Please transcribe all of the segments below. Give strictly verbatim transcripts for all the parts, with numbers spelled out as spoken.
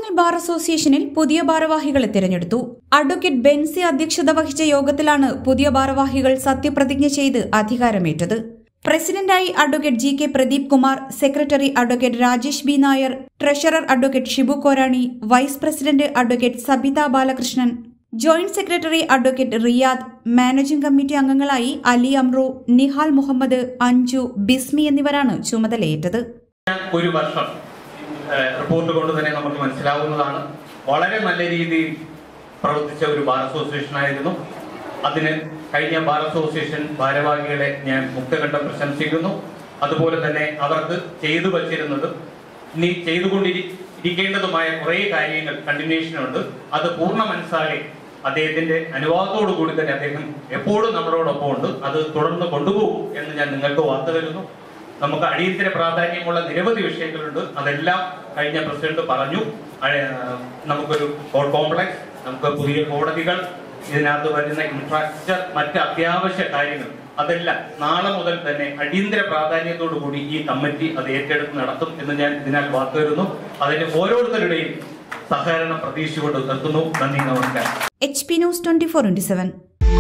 Attingal bar അസോസിയേഷനിൽ പുതിയ ഭാരവാഹികളെ തിരഞ്ഞെടുത്തു. അഡ്വക്കേറ്റ് ബെൻസി അധ്യക്ഷത വഹിച്ച യോഗത്തിലാണ് പുതിയ ഭാരവാഹികൾ സത്യപ്രതിജ്ഞ ചെയ്ത് അധികാരമേറ്റത്. പ്രസിഡന്റായി advocate G K Pradeep Kumar, secretary advocate Rajesh B Nair, treasurer advocate Shibu Korani, vice president advocate Sabitha Balakrishnan, joint secretary advocate Riyad, managing committee അംഗങ്ങളായി അലി അമ്രു, നിഹാൽ മുഹമ്മദ്, അഞ്ജു, ബിസ്മി എന്നിവരാണ് ചുമതലയേറ്റത്. ഒരു വർഷം റിപ്പോർട്ട് കൊണ്ട് തന്നെ നമുക്ക് മനസ്സിലാവുന്നതാണ്. വളരെ നല്ല രീതിയിൽ പ്രവർത്തിച്ച ഒരു ബാർ അസോസിയേഷൻ ആയിരുന്നു. അതിന് കഴിഞ്ഞ ബാർ അസോസിയേഷൻ ഭാരവാഹികളെ ഞാൻ മുക്തകണ്ഠം പ്രശംസിക്കുന്നു. അതുപോലെ തന്നെ അവർക്ക് ചെയ്തു വച്ചിരുന്നതും ഇനി ചെയ്തുകൊണ്ടിരിക്കേണ്ടതുമായ കുറെ കാര്യങ്ങൾ കണ്ടിന്യൂഷനുണ്ട്. അത് പൂർണ്ണ മനസ്സാലെ അദ്ദേഹത്തിന്റെ അനുവാദത്തോടു കൂടി തന്നെ അദ്ദേഹം എപ്പോഴും നമ്മളോടൊപ്പം ഉണ്ട്. അത് തുടർന്ന് കൊണ്ടുപോകും എന്ന് ഞാൻ നിങ്ങൾക്ക് വാർത്ത തരുന്നു. നമുക്ക് അടിയന്തര പ്രാധാന്യമുള്ള നിരവധി വിഷയങ്ങളുണ്ട്. അതെല്ലാം കഴിഞ്ഞ പ്രസിഡന്റ് പറഞ്ഞു. നമുക്കൊരു കോർട്ട് കോംപ്ലക്സ്, നമുക്ക് പുതിയ കോടതികൾ, ഇതിനകത്ത് വരുന്ന ഇൻഫ്രാസ്ട്രക്ചർ, മറ്റ് അത്യാവശ്യ കാര്യങ്ങൾ, അതെല്ലാം നാളെ മുതൽ തന്നെ അടിയന്തര പ്രാധാന്യത്തോടു കൂടി ഈ കമ്മിറ്റി അത് ഏറ്റെടുത്ത് നടത്തും എന്ന് ഞാൻ ഇതിനാൽ വാർത്ത വരുന്നു. അതിന് ഓരോരുത്തരുടെയും സഹകരണം പ്രതീക്ഷിച്ചുകൊണ്ട് നിർത്തുന്നു. നന്ദി, നമസ്കാരം. H P news twenty four into seven.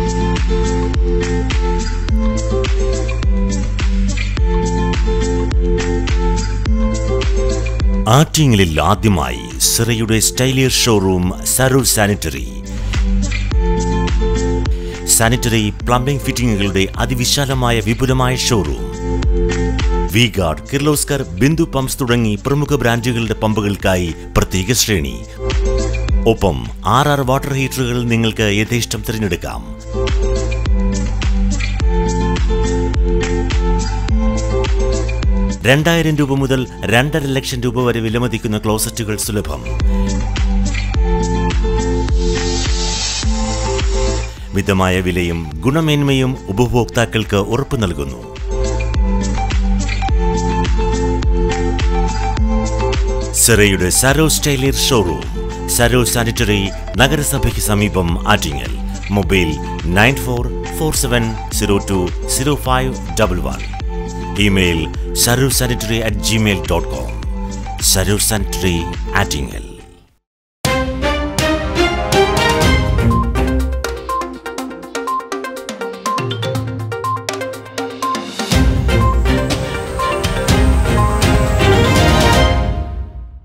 ആറ്റിങ്ങലിൽ ആദ്യമായി സിറയുടെ സ്റ്റൈലിയർ showroom Saroor sanitary. Sanitary plumbing ഫിറ്റിംഗുകളുടെ അതിവിശാലമായ വിപുലമായ showroom. V guard, Kirloskar, Bindu pumps തുടങ്ങി പ്രമുഖ ബ്രാൻഡുകളുടെ പമ്പുകൾക്കായി പ്രത്യേക ശ്രേണി. ഒപ്പം ആർ ആർ വാട്ടർ ഹീറ്ററുകൾ നിങ്ങൾക്ക് യഥേഷ്ടം തിരഞ്ഞെടുക്കാം. രണ്ടായിരം രൂപ മുതൽ രണ്ടര ലക്ഷം രൂപ വരെ വിലമതിക്കുന്ന ക്ലോസറ്റുകൾ സുലഭം. മിതമായ വിലയും ഗുണമേന്മയും ഉപഭോക്താക്കൾക്ക് ഉറപ്പു നൽകുന്നു. സിറയുടെ സരോ സ്റ്റൈലിയർ ഷോറൂം, സരോ സാനിറ്ററി, നഗരസഭയ്ക്ക് സമീപം, Attingal. Mobile nine four four seven zero two zero five double one. Email Saroor sanitary at gmail dot com. Saroor sanitary, Attingal.